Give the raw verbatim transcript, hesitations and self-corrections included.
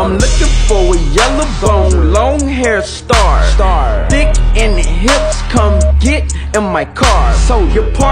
I'm looking for a yellow bone, long hair star, star, thick in the hips. Come get in my car. So your party